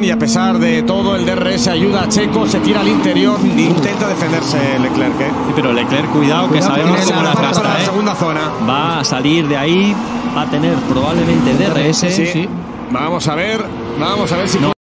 bien y a pesar de todo el DRS ayuda a Checo, se tira al interior, intenta defenderse Leclerc. Sí, pero Leclerc, cuidado que sabemos cómo las gasta. La segunda zona. Va a salir de ahí, va a tener probablemente DRS. Sí. Vamos a ver si... No.